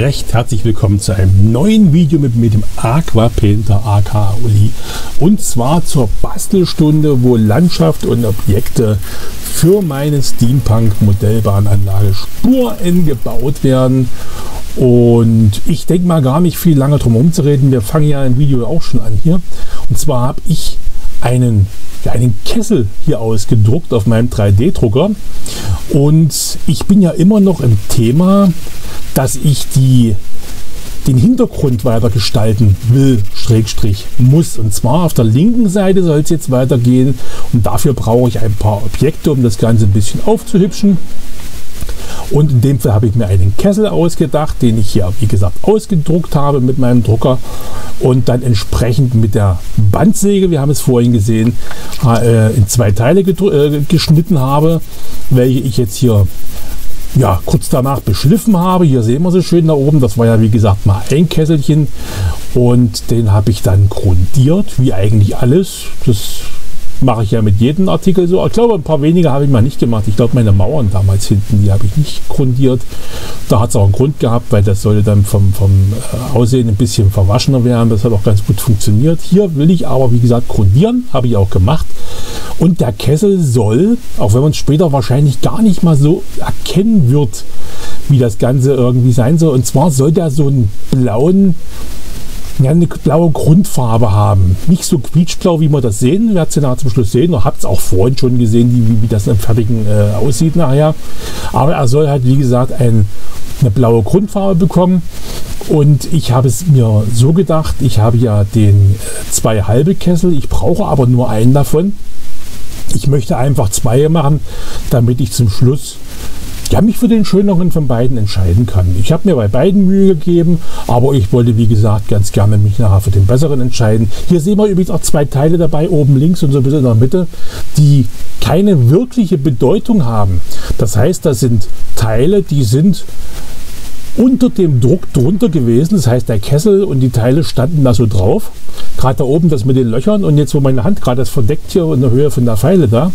recht herzlich willkommen zu einem neuen Video mit dem Aquapainter aka Uli. Und zwar zur Bastelstunde, wo Landschaft und Objekte für meine Steampunk-Modellbahnanlage Spur N gebaut werden. Und ich denke mal gar nicht viel lange drum herum zu reden. Wir fangen ja im Video auch schon an hier. Und zwar habe ich einen Kessel hier ausgedruckt auf meinem 3D-Drucker. Und ich bin ja immer noch im Thema, dass ich den Hintergrund weiter gestalten will, muss. Und zwar auf der linken Seite soll es jetzt weitergehen. Und dafür brauche ich ein paar Objekte, um das Ganze ein bisschen aufzuhübschen. Und in dem Fall habe ich mir einen Kessel ausgedacht, den ich hier, wie gesagt, ausgedruckt habe mit meinem Drucker und dann entsprechend mit der Bandsäge, wir haben es vorhin gesehen, in zwei Teile geschnitten habe, welche ich jetzt hier kurz danach beschliffen habe. Hier sehen wir sie schön da oben. Das war ja, wie gesagt, mal ein Kesselchen und den habe ich dann grundiert, wie eigentlich alles. Das mache ich ja mit jedem Artikel so. Ich glaube, ein paar weniger habe ich mal nicht gemacht. Ich glaube, meine Mauern damals hinten, die habe ich nicht grundiert. Da hat es auch einen Grund gehabt, weil das sollte dann vom Aussehen ein bisschen verwaschener werden. Das hat auch ganz gut funktioniert. Hier will ich aber, wie gesagt, grundieren. Habe ich auch gemacht. Und der Kessel soll, auch wenn man es später wahrscheinlich gar nicht mal so erkennen wird, wie das Ganze irgendwie sein soll. Und zwar soll der so einen eine blaue Grundfarbe haben. Nicht so quietschblau, wie wir das sehen. Ihr werdet es ja nachher zum Schluss sehen. Ihr habt es auch vorhin schon gesehen, wie das im Fertigen aussieht nachher. Aber er soll halt, wie gesagt, eine blaue Grundfarbe bekommen. Und ich habe es mir so gedacht, ich habe ja den 2 halbe Kessel. Ich brauche aber nur einen davon. Ich möchte einfach 2 machen, damit ich zum Schluss mich für den schöneren von beiden entscheiden kann. Ich habe mir bei beiden Mühe gegeben, aber ich wollte, wie gesagt, ganz gerne mich nachher für den besseren entscheiden. Hier sehen wir übrigens auch 2 Teile dabei, oben links und so ein bisschen in der Mitte, die keine wirkliche Bedeutung haben. Das heißt, das sind Teile, die sind unter dem Druck drunter gewesen. Das heißt, der Kessel und die Teile standen da so drauf. Gerade da oben das mit den Löchern und jetzt, wo meine Hand gerade das verdeckt hier in der Höhe von der Pfeile da.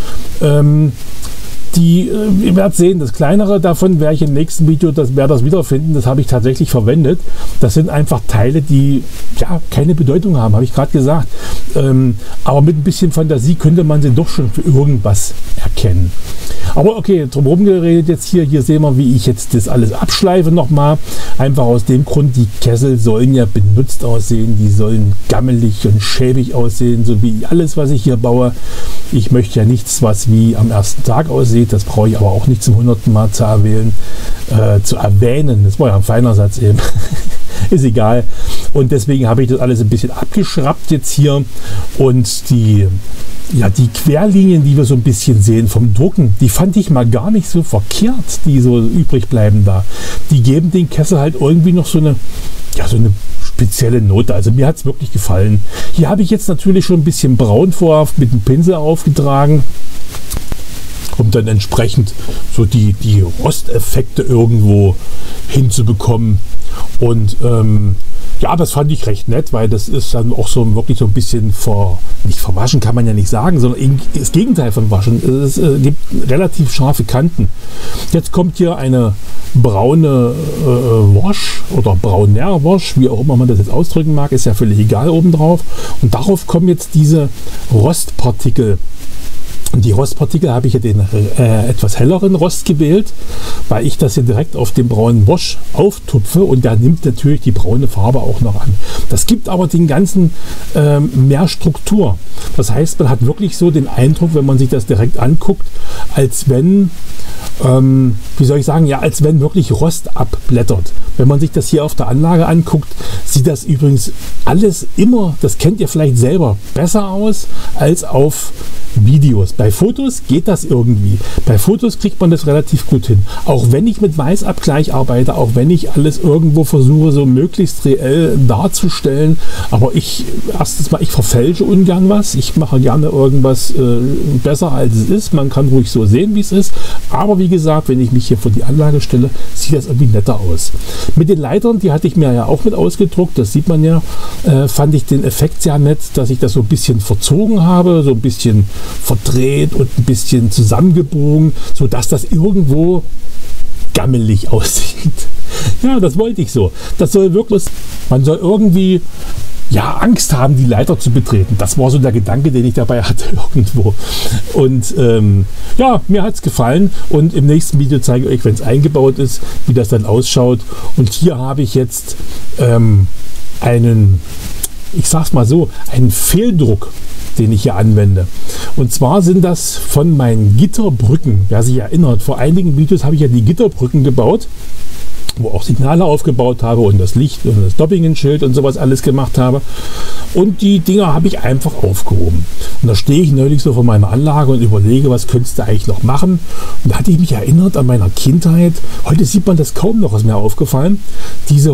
Ihr werdet sehen, das kleinere davon werde ich im nächsten Video, das wiederfinden. Das habe ich tatsächlich verwendet. Das sind einfach Teile, die keine Bedeutung haben, habe ich gerade gesagt. Aber mit ein bisschen Fantasie könnte man sie doch schon für irgendwas erkennen. Aber okay, drumherum geredet jetzt hier sehen wir, wie ich jetzt das alles abschleife nochmal. Einfach aus dem Grund, die Kessel sollen ja benutzt aussehen, die sollen gammelig und schäbig aussehen, so wie alles, was ich hier baue. Ich möchte ja nichts, was wie am ersten Tag aussieht, das brauche ich aber auch nicht zum 100. Mal zu erwähnen. Das war ja ein feiner Satz eben. Ist egal. Und deswegen habe ich das alles ein bisschen abgeschraubt jetzt hier. Und die Querlinien, die wir so ein bisschen sehen vom Drucken, die fand ich mal gar nicht so verkehrt, die so übrig bleiben da. Die geben den Kessel halt irgendwie noch so eine spezielle Note. Also mir hat es wirklich gefallen. Hier habe ich jetzt natürlich schon ein bisschen braun vorher mit dem Pinsel aufgetragen, um dann entsprechend so die Rosteffekte irgendwo hinzubekommen. Und das fand ich recht nett, weil das ist dann auch so wirklich so ein bisschen nicht verwaschen kann man ja nicht sagen, sondern das Gegenteil von waschen. Es gibt relativ scharfe Kanten. Jetzt kommt hier eine braune Wash oder brauner Wash, wie auch immer man das jetzt ausdrücken mag, ist ja völlig egal obendrauf. Und darauf kommen jetzt diese Rostpartikel. Und die Rostpartikel habe ich ja den etwas helleren Rost gewählt, weil ich das hier direkt auf dem braunen Wash auftupfe und der nimmt natürlich die braune Farbe auch noch an. Das gibt aber den ganzen mehr Struktur. Das heißt, man hat wirklich so den Eindruck, wenn man sich das direkt anguckt, als wenn, als wenn wirklich Rost abblättert. Wenn man sich das hier auf der Anlage anguckt, sieht das übrigens alles immer, das kennt ihr vielleicht selber, besser aus als auf Videos. Bei Fotos geht das irgendwie. Bei Fotos kriegt man das relativ gut hin. Auch wenn ich mit Weißabgleich arbeite, auch wenn ich alles irgendwo versuche, so möglichst reell darzustellen. Aber ich verfälsche ungern was. Ich mache gerne irgendwas besser, als es ist. Man kann ruhig so sehen, wie es ist. Aber wie gesagt, wenn ich mich hier vor die Anlage stelle, sieht das irgendwie netter aus. Mit den Leitern, die hatte ich mir ja auch mit ausgedruckt. Das sieht man ja. Fand ich den Effekt sehr nett, dass ich das so ein bisschen verzogen habe, so ein bisschen verdreht und ein bisschen zusammengebogen, sodass das irgendwo gammelig aussieht. Ja, das wollte ich so. Das soll wirklich, man soll irgendwie ja, Angst haben, die Leiter zu betreten. Das war so der Gedanke, den ich dabei hatte irgendwo. Und ja, mir hat es gefallen. Und im nächsten Video zeige ich euch, wenn es eingebaut ist, wie das dann ausschaut. Und hier habe ich jetzt einen, ich sag's mal so, einen Fehldruck, den ich hier anwende. Und zwar sind das von meinen Gitterbrücken. Wer sich erinnert, vor einigen Videos habe ich ja die Gitterbrücken gebaut, wo auch Signale aufgebaut habe und das Licht und das Doppingenschild und sowas alles gemacht habe. Und die Dinger habe ich einfach aufgehoben. Und da stehe ich neulich so vor meiner Anlage und überlege, was könntest du eigentlich noch machen. Und da hatte ich mich erinnert an meiner Kindheit. Heute sieht man das kaum noch, ist mir aufgefallen. Diese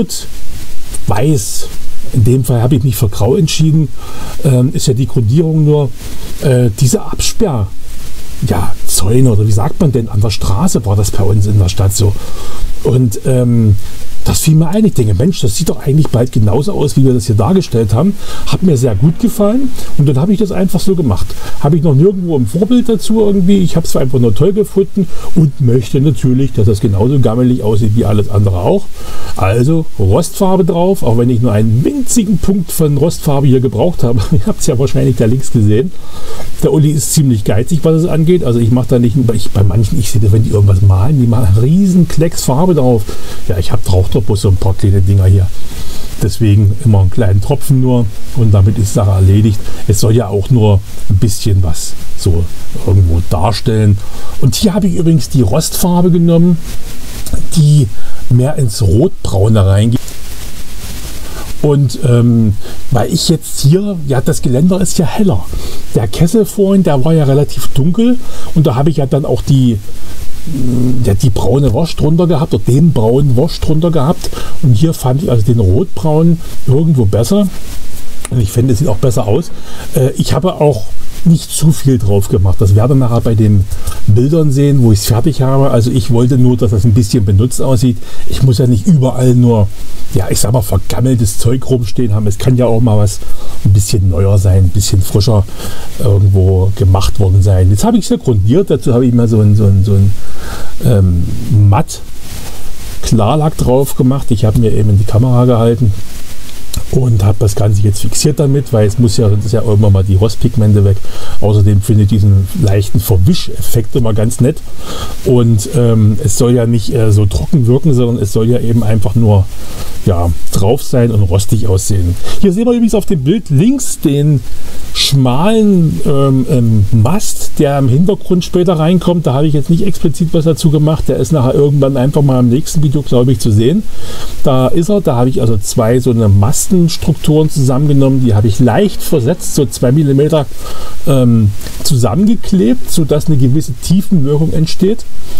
Rot-Weiß, in dem Fall habe ich mich für Grau entschieden, ist ja die Grundierung nur diese Absperr. Ja, Zäune oder wie sagt man denn, an der Straße war das bei uns in der Stadt so. Und das fiel mir ein. Ich denke, Mensch, das sieht doch eigentlich bald genauso aus, wie wir das hier dargestellt haben. Hat mir sehr gut gefallen und dann habe ich das einfach so gemacht. Habe ich noch nirgendwo ein Vorbild dazu irgendwie. Ich habe es einfach nur toll gefunden und möchte natürlich, dass das genauso gammelig aussieht wie alles andere auch. Also Rostfarbe drauf, auch wenn ich nur einen winzigen Punkt von Rostfarbe hier gebraucht habe. Ihr habt es ja wahrscheinlich da links gesehen. Der Uli ist ziemlich geizig, was es angeht. Also ich mache da nicht, bei manchen, ich sehe, wenn die irgendwas malen, die machen einen riesen Klecks Farbe drauf. Ja, ich habe braucht doch bloß so ein paar kleine Dinger hier. Deswegen immer einen kleinen Tropfen nur und damit ist die Sache erledigt. Es soll ja auch nur ein bisschen was so irgendwo darstellen. Und hier habe ich übrigens die Rostfarbe genommen, die mehr ins Rotbraune reingeht. Und weil ich jetzt hier, ja, das Geländer ist ja heller. Der Kessel vorhin, der war ja relativ dunkel und da habe ich ja dann auch die braune Wurst drunter gehabt oder den braunen Wurst drunter gehabt. Und hier fand ich also den rotbraunen irgendwo besser. Und ich finde, es sieht auch besser aus. Ich habe auch nicht zu viel drauf gemacht. Das werde ich nachher bei den Bildern sehen, wo ich es fertig habe. Also ich wollte nur, dass das ein bisschen benutzt aussieht. Ich muss ja nicht überall nur, ja, ich sag mal, vergammeltes Zeug rumstehen haben. Es kann ja auch mal was ein bisschen neuer sein, ein bisschen frischer irgendwo gemacht worden sein. Jetzt habe ich es ja grundiert. Dazu habe ich mal so ein matt Klarlack drauf gemacht. Ich habe mir eben in die Kamera gehalten und habe das Ganze jetzt fixiert damit, weil es muss ja, das ist ja irgendwann mal die Rostpigmente weg. Außerdem finde ich diesen leichten Verwischeffekt immer ganz nett. Und es soll ja nicht so trocken wirken, sondern es soll ja eben einfach nur ja, drauf sein und rostig aussehen. Hier sehen wir übrigens auf dem Bild links den schmalen Mast, der im Hintergrund später reinkommt. Da habe ich jetzt nicht explizit was dazu gemacht. Der ist nachher irgendwann einfach mal im nächsten Video, glaube ich, zu sehen. Da ist er. Da habe ich also zwei so eine Mastenstrukturen zusammengenommen. Die habe ich leicht versetzt, so 2 mm zusammengeklebt, sodass eine gewisse Tiefenwirkung entsteht.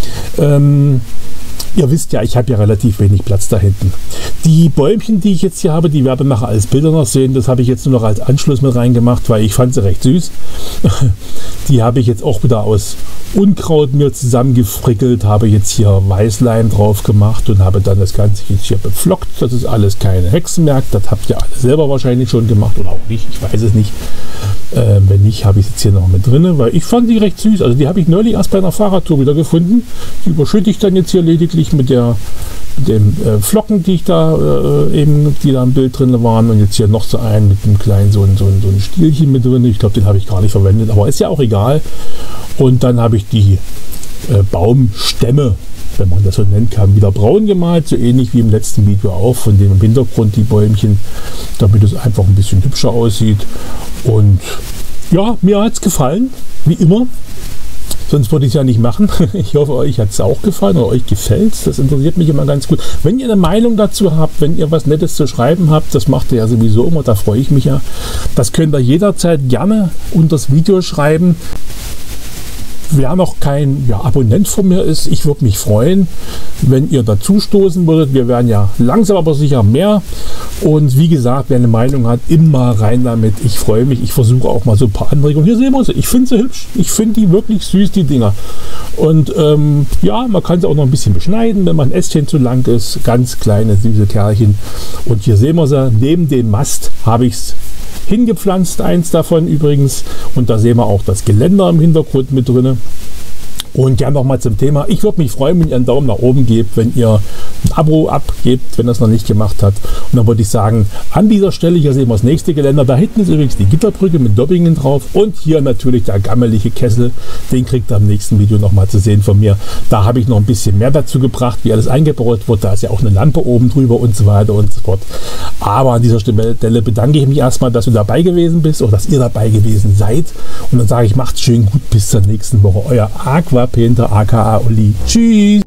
Ihr wisst ja, ich habe ja relativ wenig Platz da hinten. Die Bäumchen, die ich jetzt hier habe, die werden nachher als Bilder noch sehen. Das habe ich jetzt nur noch als Anschluss mit reingemacht, weil ich fand sie recht süß. Die habe ich jetzt auch wieder aus Unkraut mir zusammengefrickelt, habe jetzt hier Weißleim drauf gemacht und habe dann das Ganze jetzt hier beflockt. Das ist alles keine Hexenwerk. Das habt ihr alle selber wahrscheinlich schon gemacht oder auch nicht. Ich weiß es nicht. Wenn nicht, habe ich es jetzt hier noch mit drin, weil ich fand die recht süß. Also die habe ich neulich erst bei einer Fahrradtour wieder gefunden. Die überschütte ich dann jetzt hier lediglich mit den Flocken, die ich da die da im Bild drin waren, und jetzt hier noch so einen mit einem kleinen so ein Stielchen mit drin. Ich glaube, den habe ich gar nicht verwendet, aber ist ja auch egal. Und dann habe ich die Baumstämme, wenn man das so nennen kann, wieder braun gemalt, so ähnlich wie im letzten Video auch, von dem im Hintergrund die Bäumchen, damit es einfach ein bisschen hübscher aussieht. Und ja, mir hat es gefallen, wie immer. Sonst würde ich es ja nicht machen. Ich hoffe, euch hat es auch gefallen oder euch gefällt es. Das interessiert mich immer ganz gut. Wenn ihr eine Meinung dazu habt, wenn ihr was Nettes zu schreiben habt, das macht ihr ja sowieso immer, da freue ich mich ja. Das könnt ihr jederzeit gerne unter das Video schreiben. Wer noch kein Abonnent von mir ist, ich würde mich freuen, wenn ihr dazu stoßen würdet. Wir werden ja langsam aber sicher mehr. Und wie gesagt, wer eine Meinung hat, immer rein damit. Ich freue mich. Ich versuche auch mal so ein paar Anregungen. Hier sehen wir sie. Ich finde sie hübsch. Ich finde die wirklich süß, die Dinger. Und ja, man kann sie auch noch ein bisschen beschneiden, wenn man ein Ästchen zu lang ist. Ganz kleine, süße Kerlchen. Und hier sehen wir sie. Neben dem Mast habe ich es hingepflanzt, eins davon übrigens. Und da sehen wir auch das Geländer im Hintergrund mit drin. Und ja, nochmal zum Thema. Ich würde mich freuen, wenn ihr einen Daumen nach oben gebt, wenn ihr ein Abo abgebt, wenn ihr es noch nicht gemacht habt. Und dann würde ich sagen, an dieser Stelle, hier sehen wir das nächste Geländer. Da hinten ist übrigens die Gitterbrücke mit Doppingen drauf. Und hier natürlich der gammelige Kessel. Den kriegt ihr im nächsten Video nochmal zu sehen von mir. Da habe ich noch ein bisschen mehr dazu gebracht, wie alles eingebaut wird. Da ist ja auch eine Lampe oben drüber und so weiter und so fort. Aber an dieser Stelle bedanke ich mich erstmal, dass du dabei gewesen bist oder dass ihr dabei gewesen seid. Und dann sage ich, macht's schön gut, bis zur nächsten Woche. Euer Aquapainter aka Uli. Tschüss.